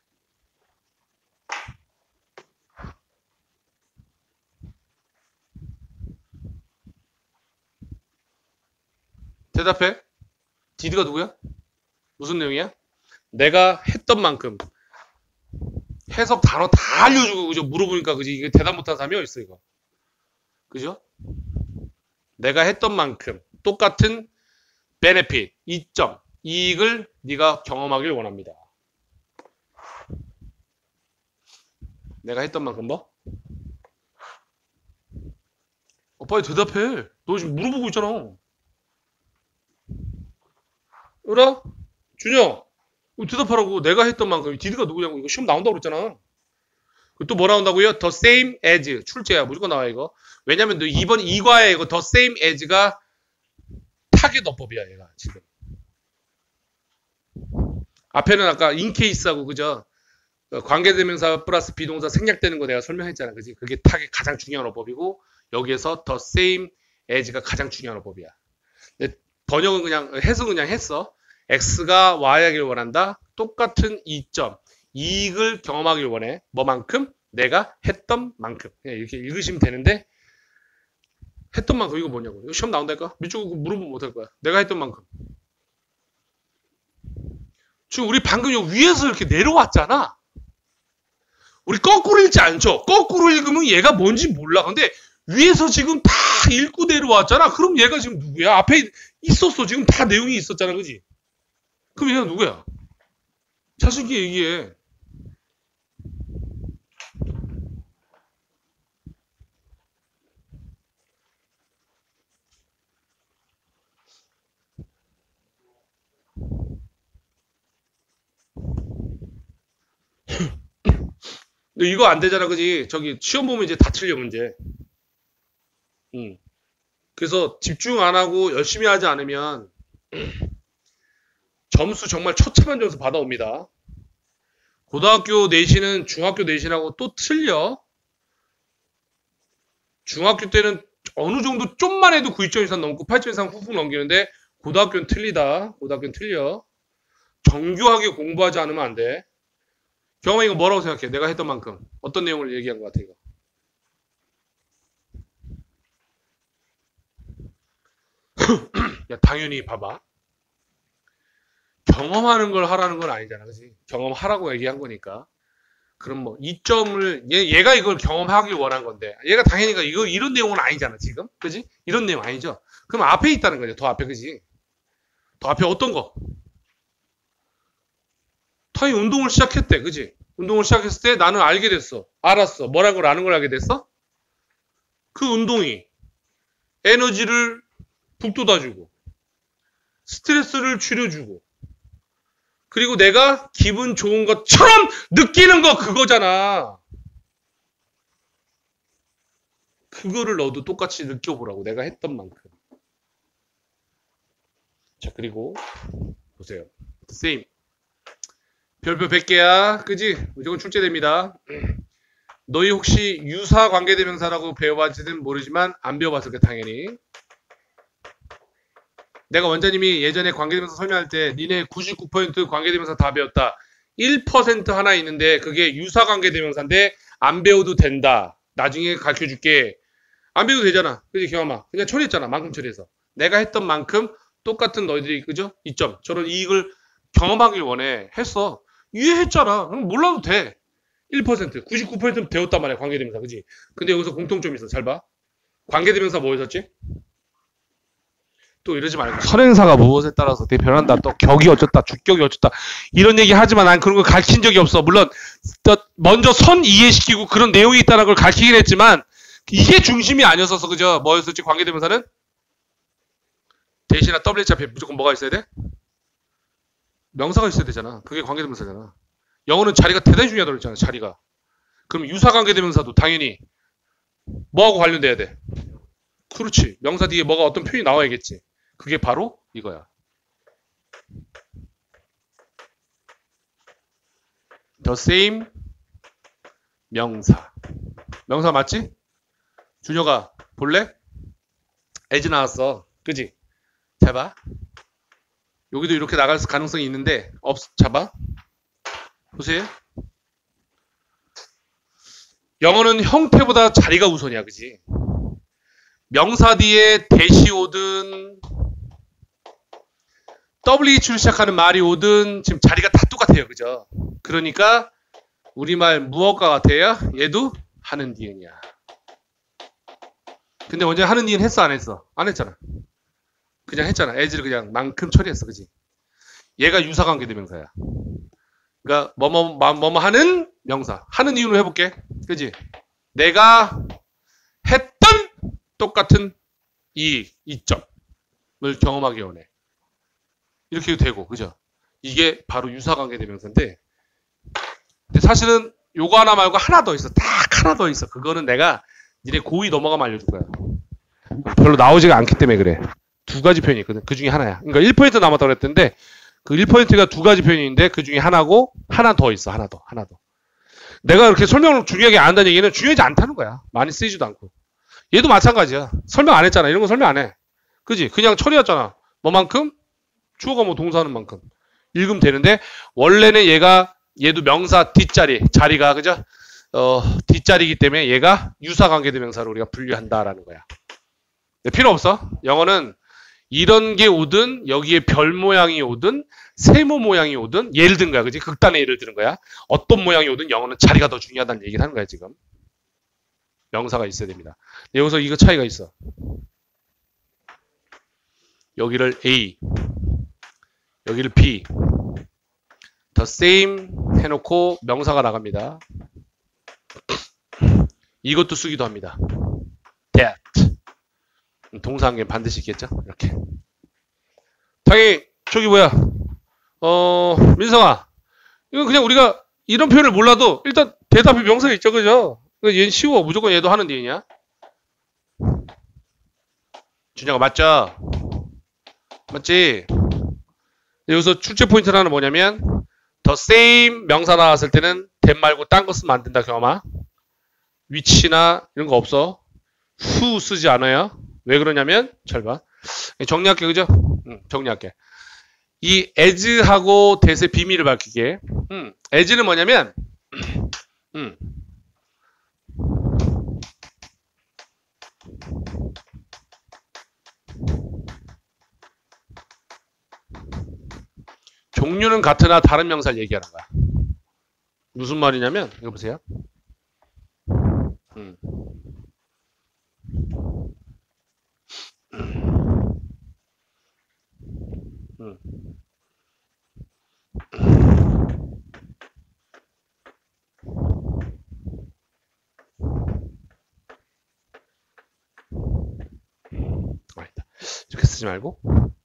대답해. did가 누구야? 무슨 내용이야? 내가 했던 만큼. 해석 단어 다 알려주고 그죠? 물어보니까 그지? 이게 대답 못한 사람이 어딨어 이거. 그죠? 내가 했던 만큼 똑같은 benefit, 이점, 이익을 네가 경험하길 원합니다. 내가 했던 만큼 뭐? 빨리 대답해. 너 지금 물어보고 있잖아. 알아? 준영 대답하라고. 내가 했던 만큼 did가 누구냐고. 이거 시험 나온다고 그랬잖아. 또 뭐 나온다고요? The same as 출제야. 무조건 나와 이거. 왜냐면 너 이번 2과에 이거 the same as가 타겟 어법이야 얘가 지금. 앞에는 아까 in case하고 그죠? 관계대명사 플러스 비동사 생략되는 거 내가 설명했잖아. 그지? 그게 타겟 가장 중요한 어법이고 여기에서 the same as가 가장 중요한 어법이야. 번역은 그냥 해석은 그냥 했어. X가 Y하길 원한다. 똑같은 이점. 이익을 경험하길 원해. 뭐만큼? 내가 했던 만큼. 그냥 이렇게 읽으시면 되는데 했던 만큼 이거 뭐냐고. 이거 시험 나온다니까? 밑줄 물어보면 못할 거야. 내가 했던 만큼. 지금 우리 방금 여기 위에서 이렇게 내려왔잖아. 우리 거꾸로 읽지 않죠? 거꾸로 읽으면 얘가 뭔지 몰라. 근데 위에서 지금 다 읽고 내려왔잖아. 그럼 얘가 지금 누구야? 앞에 있었어. 지금 다 내용이 있었잖아. 그지? 그럼 얘가 누구야? 자신있게 얘기해. 이거 안 되잖아. 그지? 저기 시험 보면 이제 다 틀려 문제. 그래서 집중 안 하고 열심히 하지 않으면 점수 정말 처참한 점수 받아옵니다. 고등학교 내신은 중학교 내신하고 또 틀려. 중학교 때는 어느 정도 좀만 해도 9점 이상 넘고 8점 이상 훅훅 넘기는데 고등학교는 틀리다. 고등학교는 틀려. 정교하게 공부하지 않으면 안 돼. 경험아 이거 뭐라고 생각해? 내가 했던 만큼. 어떤 내용을 얘기한 것 같아 이거? 야, 당연히 봐봐. 경험하는 걸 하라는 건 아니잖아. 그치? 경험하라고 얘기한 거니까. 그럼 뭐, 이점을, 얘가 이걸 경험하길 원한 건데, 얘가 당연히 이거, 이런 내용은 아니잖아, 지금. 그지? 이런 내용 아니죠? 그럼 앞에 있다는 거죠. 더 앞에, 그지? 더 앞에 어떤 거? 당연히 운동을 시작했대, 그지? 운동을 시작했을 때 나는 알게 됐어. 알았어. 뭐라는 걸 아는 걸 알게 됐어? 그 운동이 에너지를 북돋아주고, 스트레스를 줄여주고, 그리고 내가 기분 좋은 것처럼 느끼는 거 그거잖아. 그거를 너도 똑같이 느껴보라고. 내가 했던 만큼. 자, 그리고 보세요. same. 별표 100개야. 그지? 무조건 출제됩니다. 너희 혹시 유사 관계대명사라고 배워봤지는 모르지만 안 배워봤을 거야 당연히. 내가 원장님이 예전에 관계대명사 설명할 때 니네 99% 관계대명사 다 배웠다. 1% 하나 있는데 그게 유사 관계대명사인데 안 배워도 된다. 나중에 가르쳐줄게. 안 배워도 되잖아. 그지 경험아. 그냥 처리했잖아. 만큼 처리해서. 내가 했던 만큼 똑같은 너희들이 그죠? 이점. 저런 이익을 경험하길 원해. 했어. 이해했잖아. 몰라도 돼. 1%. 99%는 배웠단 말이야. 관계대명사. 그지? 근데 여기서 공통점이 있어. 잘 봐. 관계대명사 뭐 있었지? 또 이러지 말고 선행사가 무엇에 따라서 되게 변한다. 또 격이 어쩌다, 주격이 어쩌다 이런 얘기 하지만 난 그런 걸 가르친 적이 없어. 물론 먼저 선 이해시키고 그런 내용이 있다는 걸 가르치긴 했지만 이게 중심이 아니었어서 그죠? 뭐였었지? 관계대명사는? 대신에 WH 앞에 무조건 뭐가 있어야 돼? 명사가 있어야 되잖아. 그게 관계대명사잖아. 영어는 자리가 대단히 중요하다고 그랬잖아. 자리가. 그럼 유사관계대명사도 당연히 뭐하고 관련돼야 돼? 그렇지. 명사 뒤에 뭐가 어떤 표현이 나와야겠지. 그게 바로 이거야. The same 명사. 명사 맞지? 준혁아 볼래? as 나왔어. 그지? 잘 봐. 여기도 이렇게 나갈 가능성이 있는데 잡아. 보세요. 영어는 형태보다 자리가 우선이야. 그지? 명사 뒤에 대시 오든 WH로 시작하는 말이 오든 지금 자리가 다 똑같아요. 그죠? 그러니까 우리말 무엇과 같아요? 얘도 하는 니은이야. 근데 언제 하는 니은 했어? 안 했어? 안 했잖아. 그냥 했잖아. as를 그냥 만큼 처리했어. 그지? 얘가 유사관계대명사야. 그러니까 뭐뭐 하는 명사. 하는 이유로 해볼게. 그지? 내가 했던 똑같은 이점을 경험하기 원해. 이렇게 해도 되고, 그죠? 이게 바로 유사관계대명사인데, 근데 사실은 요거 하나 말고 하나 더 있어. 딱 하나 더 있어. 그거는 내가 니네 고2 넘어가면 알려줄 거야. 별로 나오지가 않기 때문에 그래. 두 가지 표현이 있거든. 그 중에 하나야. 그러니까 1% 남았다고 그랬는데, 그 1%가 두 가지 표현인데, 그 중에 하나고, 하나 더 있어. 하나 더. 내가 이렇게 설명을 중요하게 안 한다는 얘기는 중요하지 않다는 거야. 많이 쓰이지도 않고. 얘도 마찬가지야. 설명 안 했잖아. 이런 거 설명 안 해. 그지? 그냥 처리했잖아. 뭐만큼? 주어가 뭐 동사하는 만큼. 읽으면 되는데, 원래는 얘도 명사 뒷자리, 자리가, 그죠? 뒷자리이기 때문에 얘가 유사관계대명사로 우리가 분류한다라는 거야. 필요 없어. 영어는 이런 게 오든, 여기에 별 모양이 오든, 세모 모양이 오든, 예를 든 거야. 그지? 극단의 예를 드는 거야. 어떤 모양이 오든 영어는 자리가 더 중요하다는 얘기를 하는 거야, 지금. 명사가 있어야 됩니다. 여기서 이거 차이가 있어. 여기를 A, 여기를 B, the same 해놓고 명사가 나갑니다. 이것도 쓰기도 합니다. that. 동사한개 반드시 있겠죠? 이렇게. 당연히, 저기 뭐야. 민성아. 이건 그냥 우리가 이런 표현을 몰라도 일단 대답이 명사가 있죠, 그죠? 얘는 쉬워. 무조건 얘도 하는 얘기냐? 준혁아, 맞죠? 맞지? 여기서 출제 포인트 하나는 뭐냐면 the same 명사 나왔을 때는 that 말고 딴 거 쓰면 안 된다, 경험아. which나 이런 거 없어. who 쓰지 않아요. 왜 그러냐면 잘 봐. 정리할게, 그죠? 정리할게. 이 as하고 that의 비밀을 밝히게. as는 뭐냐면 종류는 같으나 다른 명사를 얘기하는 거야. 무슨 말이냐면 이거 보세요. 이렇게 쓰지 말고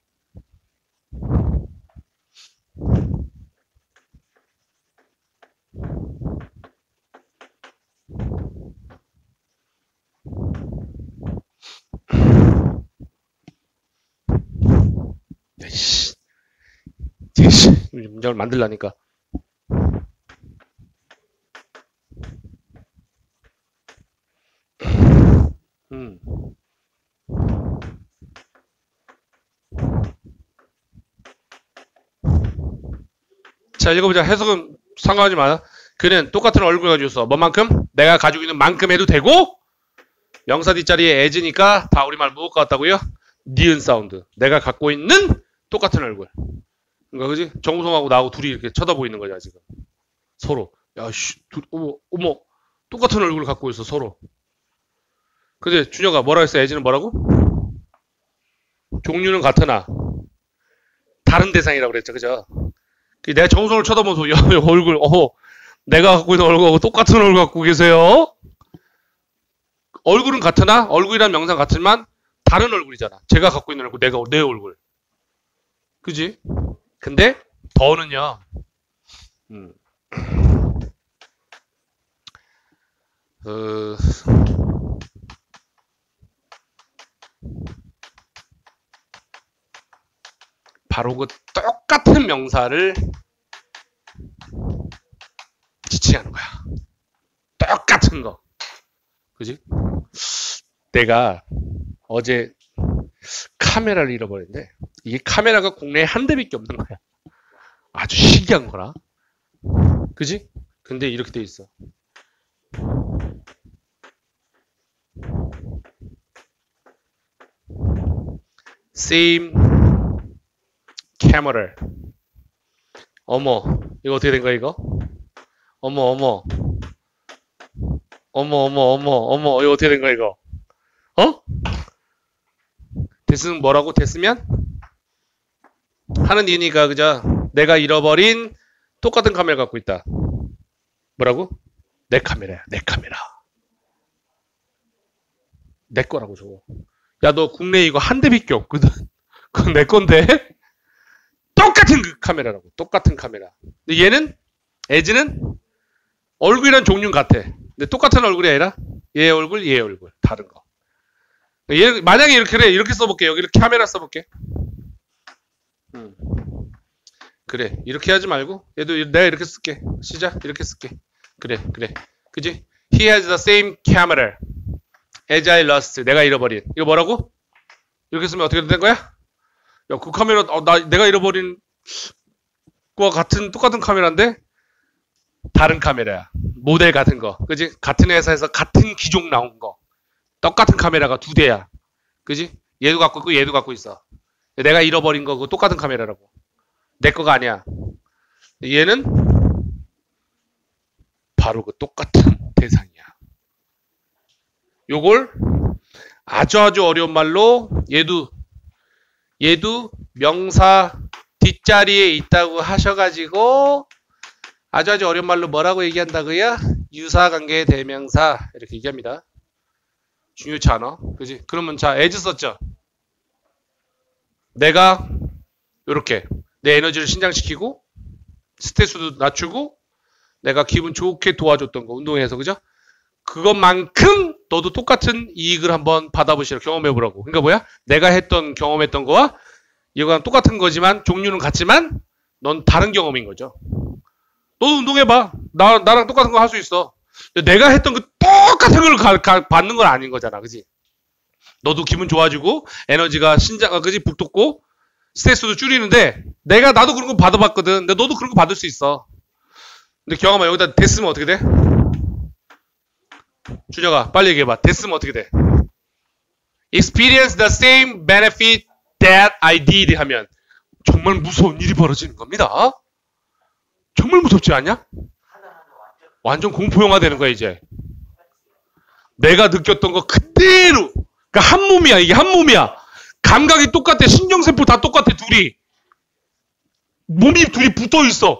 문장을 만들라니까. 자, 읽어보자. 해석은 상관하지 마. 그는 똑같은 얼굴 가지고 있어. 뭐만큼? 내가 가지고 있는 만큼 해도 되고, 명사 뒷자리에 as니까 다 우리말 무엇과 같다고요? 니은 사운드. 내가 갖고 있는 똑같은 얼굴. 그러니까 그지? 정우성하고 나하고 둘이 이렇게 쳐다보이는 거냐 지금. 서로. 야, 씨, 어머, 똑같은 얼굴을 갖고 있어 서로. 근데 준혁아 뭐라 했어? as는 뭐라고? 종류는 같으나 다른 대상이라고 그랬죠. 그죠? 내가 정성을 쳐다보면서 야, 얼굴 내가 갖고 있는 얼굴하고 똑같은 얼굴 갖고 계세요? 얼굴은 같으나 얼굴이란 명상 같지만 다른 얼굴이잖아. 제가 갖고 있는 얼굴, 내 얼굴. 그지? 근데 더는요. 바로 그 똑같은 명사를 지칭하는 거야. 똑같은 거. 그지? 내가 어제 카메라를 잃어버렸는데 이게 카메라가 국내에 한 대밖에 없는 거야. 아주 신기한 거라. 그지? 근데 이렇게 돼 있어. Same camera. 어머, 이거 어떻게 된 거야, 이거? 어머, 이거 어떻게 된 거야, 이거? 됐으면 뭐라고? 됐으면? 하는 이유니까, 그죠? 내가 잃어버린 똑같은 카메라 갖고 있다. 뭐라고? 내 카메라야, 내 카메라. 내 거라고, 저거. 야, 너 국내에 이거 한 대밖에 없거든? 그건 내 건데? 똑같은 그 카메라라고. 똑같은 카메라. 근데 얘는, 에즈는 얼굴이란 종류는 같아. 근데 똑같은 얼굴이 아니라 얘 얼굴, 얘 얼굴. 다른 거. 얘, 만약에 이렇게 그래. 이렇게 써볼게. 여기 이렇게 카메라 써볼게. 그래. 이렇게 하지 말고 얘도 내가 이렇게 쓸게. 시작. 이렇게 쓸게. 그래. 그지? He has the same camera as I lost. 내가 잃어버린. 이거 뭐라고? 이렇게 쓰면 어떻게 된 거야? 야, 그 카메라 내가 잃어버린 거와 똑같은 카메라인데 다른 카메라야. 모델 같은 거. 그지? 같은 회사에서 같은 기종 나온 거. 똑같은 카메라가 두 대야. 그지? 얘도 갖고 있고 얘도 갖고 있어. 내가 잃어버린 거 그거 똑같은 카메라라고. 내 거가 아니야. 얘는 바로 그 똑같은 대상이야. 요걸 아주 어려운 말로 얘도 명사 뒷자리에 있다고 하셔가지고 아주 어려운 말로 뭐라고 얘기한다고요? 유사관계 대명사 이렇게 얘기합니다. 중요치 않아. 그지? 그러면 자, as 썼죠? 내가 요렇게 내 에너지를 신장시키고 스트레스도 낮추고 내가 기분 좋게 도와줬던 거 운동해서 그죠? 그것만큼 너도 똑같은 이익을 한번 받아보시라. 경험해보라고. 그러니까 뭐야? 내가 경험했던 거와 이거랑 똑같은 거지만 종류는 같지만 넌 다른 경험인 거죠. 너도 운동해봐. 나랑 똑같은 거 할 수 있어. 내가 했던 그 똑같은 걸 받는 건 아닌 거잖아. 그지? 너도 기분 좋아지고 에너지가 그지? 북돋고 스트레스도 줄이는데 나도 그런 거 받아봤거든. 근데 너도 그런 거 받을 수 있어. 근데 경험아 여기다 됐으면 어떻게 돼? 준혁아 빨리 얘기해봐. 됐으면 어떻게 돼? Experience the same benefit that I did 하면 정말 무서운 일이 벌어지는 겁니다. 정말 무섭지 않냐? 완전 공포영화 되는 거야 이제. 내가 느꼈던 거 그대로. 그러니까 한 몸이야. 이게 한 몸이야. 감각이 똑같아. 신경세포 다 똑같아. 둘이. 몸이 둘이 붙어있어.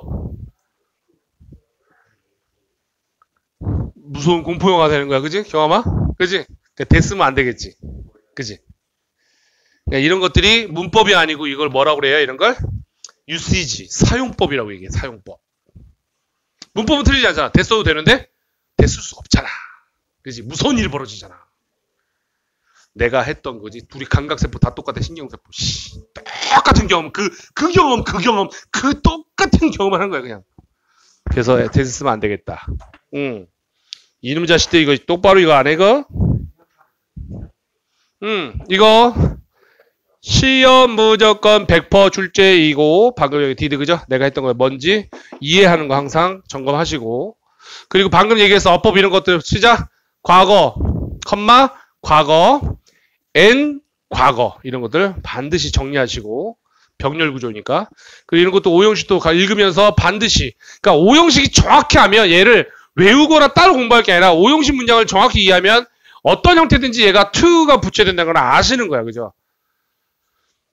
무서운 공포영화 되는 거야. 그지? 경험아? 그지? 됐으면 안 되겠지. 그지? 그러니까 이런 것들이 문법이 아니고 이걸 뭐라고 그래요? 이런 걸? usage. 사용법이라고 얘기해. 사용법. 문법은 틀리지 않잖아. 됐어도 되는데 됐을 수 없잖아. 그지? 무서운 일이 벌어지잖아. 내가 했던 거지. 둘이 감각세포 다 똑같아. 신경세포. 똑같은 경험. 그 똑같은 경험을 한 거야 그냥. 그래서 됐으면 안 되겠다. 이놈 자식들 이거 똑바로 이거 안 해 이거? 이거 시험 무조건 100% 출제이고 방금 여기 디드 그죠? 내가 했던 거 뭔지 이해하는 거 항상 점검하시고 그리고 방금 얘기해서 어법 이런 것들 시작 과거 컴마 과거 and 과거 이런 것들 반드시 정리하시고 병렬 구조니까 그리고 이런 것도 오형식도 읽으면서 반드시 그러니까 오형식이 정확히 하면 얘를 외우거나 따로 공부할 게 아니라 오형식 문장을 정확히 이해하면 어떤 형태든지 얘가 to가 붙여야 된다는 걸 아시는 거야. 그죠?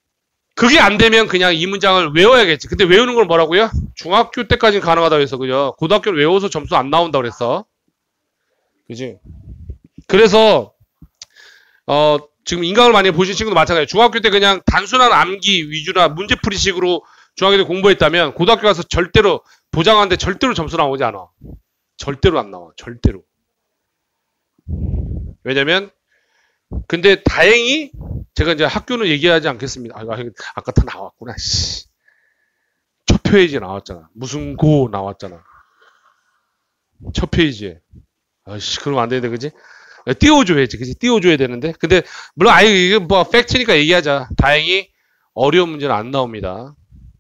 그게 안 되면 그냥 이 문장을 외워야겠지. 근데 외우는 걸 뭐라고요? 중학교 때까지는 가능하다고 해서 그죠? 고등학교는 외워서 점수 안 나온다고 그랬어. 그지? 그래서 지금 인강을 많이 보신 친구도 마찬가지예요. 중학교 때 그냥 단순한 암기 위주나 문제풀이식으로 중학교 때 공부했다면 고등학교 가서 절대로 보장하는데 절대로 점수 나오지 않아. 절대로 안 나와. 절대로. 왜냐면 근데 다행히 제가 이제 학교는 얘기하지 않겠습니다. 아까 다 나왔구나. 씨. 첫 페이지에 나왔잖아. 무슨 고 나왔잖아. 첫 페이지에. 아이씨, 그러면 안 되는데, 그지? 띄워줘야지, 그지? 띄워줘야 되는데. 근데, 물론, 이게 뭐, 팩트니까 얘기하자. 다행히 어려운 문제는 안 나옵니다.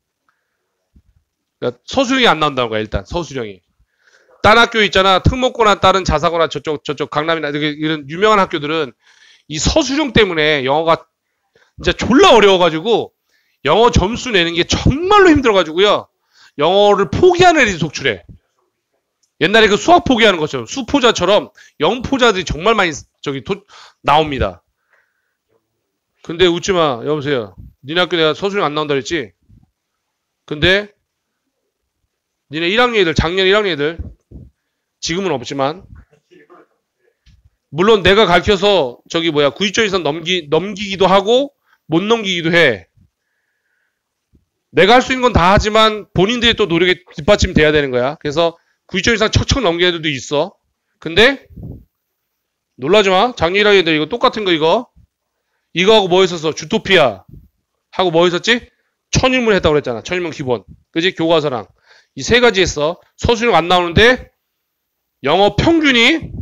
그러니까 서술형이 안 나온다는 거야, 일단. 서술형이. 딴 학교 있잖아. 특목고나 다른 자사고나 저쪽 강남이나 이런 유명한 학교들은 이 서술형 때문에 영어가 진짜 졸라 어려워가지고 영어 점수 내는 게 정말로 힘들어가지고요. 영어를 포기하는 애들이 속출해. 옛날에 그 수학 포기하는 것처럼 수포자처럼 영포자들이 정말 많이 나옵니다. 근데 웃지마. 여보세요. 니네 학교 내가 서술형 안 나온다 그랬지? 근데 니네 1학년 애들, 작년 1학년 애들 지금은 없지만 물론 내가 가르쳐서 구입점 이상 넘기기도 하고 못 넘기기도 해. 내가 할 수 있는 건 다 하지만 본인들이 또 노력에 뒷받침이 돼야 되는 거야. 그래서 9점 이상 척척 넘기는 애들도 있어. 근데 놀라지 마. 작년 1학년 애들 이거 똑같은 거 이거하고 뭐 했었어? 주토피아 하고 뭐 했었지? 천일문 했다고 그랬잖아. 천일문 기본. 그지? 교과서랑 이 세 가지 했어. 서술형 안 나오는데 영어 평균이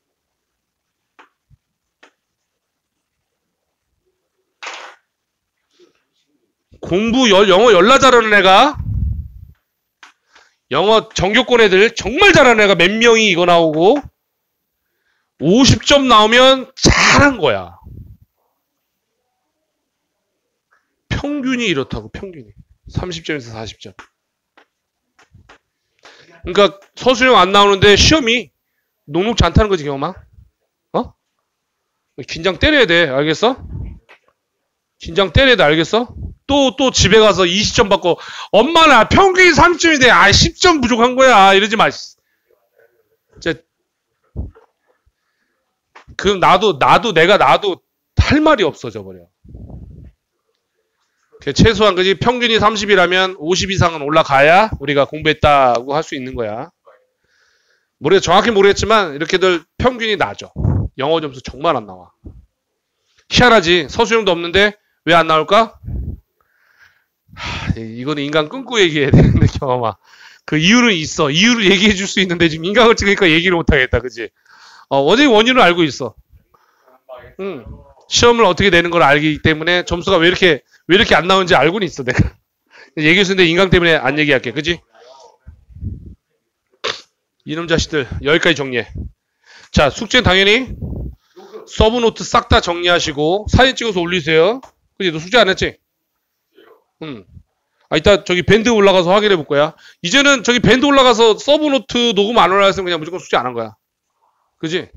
영어 열나 잘하는 애가 영어 전교권 애들 정말 잘하는 애가 몇 명이 이거 나오고 50점 나오면 잘한 거야. 평균이 이렇다고. 평균이 30점에서 40점. 그러니까 서술형 안 나오는데 시험이 녹록지 않다는 거지. 경험아. 긴장 때려야 돼. 알겠어? 긴장 때려야 돼. 알겠어? 또 집에 가서 20점 받고 엄마 나 평균이 30점인데 10점 부족한 거야. 이러지 마. 그럼 나도 할 말이 없어져 버려. 최소한 그지 평균이 30이라면 50 이상은 올라가야 우리가 공부했다고 할 수 있는 거야. 정확히 모르겠지만 이렇게들 평균이 나죠. 영어 점수 정말 안 나와. 희한하지. 서술형도 없는데 왜 안 나올까? 이거는 인간 끊고 얘기해야 되는데 경험아. 그 이유는 있어. 이유를 얘기해 줄 수 있는데 지금 인간을 찍으니까 얘기를 못 하겠다. 그지? 원인은 알고 있어. 시험을 어떻게 내는 걸 알기 때문에 점수가 왜 이렇게 안 나오는지 알고는 있어. 내가 얘기해 주는데 인간 때문에 안 얘기할게. 그지? 이놈 자식들 여기까지 정리해. 자, 숙제는 당연히 서브노트 싹 다 정리하시고 사진 찍어서 올리세요. 그지? 너 숙제 안 했지? 이따 저기 밴드 올라가서 확인해 볼 거야. 이제는 저기 밴드 올라가서 서브노트 녹음 안 올라갔으면 그냥 무조건 숙제 안 한 거야. 그지?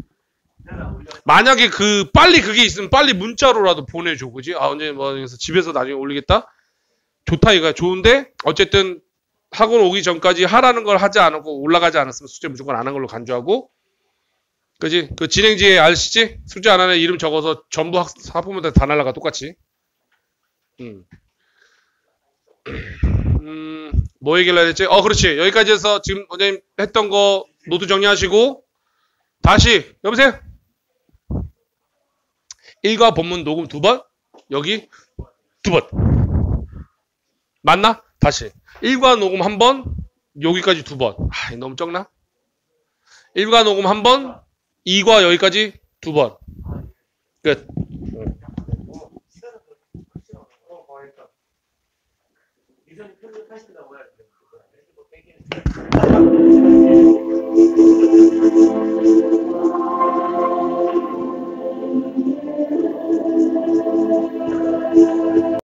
만약에 빨리 그게 있으면 빨리 문자로라도 보내줘. 그지? 언제 그래서 집에서 나중에 올리겠다? 좋다 이거야. 좋은데 어쨌든 학원 오기 전까지 하라는 걸 하지 않고 올라가지 않았으면 숙제 무조건 안 한 걸로 간주하고. 그지? 그 진행지에 아시지? 숙제 안 하는 이름 적어서 전부 학부모들 다 날라가 똑같이. 뭐 얘기를 해야 될지? 그렇지. 여기까지 해서 지금 원장님 했던 거 노트 정리하시고 다시 여보세요? 1과 본문 녹음 2번 여기 2번 맞나? 다시 1과 녹음 1번 여기까지 2번 너무 적나? 1과 녹음 1번 2과 여기까지 2번 끝. 이전에 편집하신다고 해야 돼.